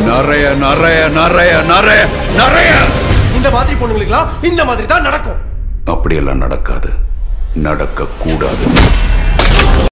நிறைய நிறைய நிறைய நிறைய நிறைய இந்த மாதிரி பொண்ணுங்களுக்குலாம் இந்த மாதிரி தான் நடக்கும். அப்படியெல்லாம் நடக்காது, நடக்க கூடாது.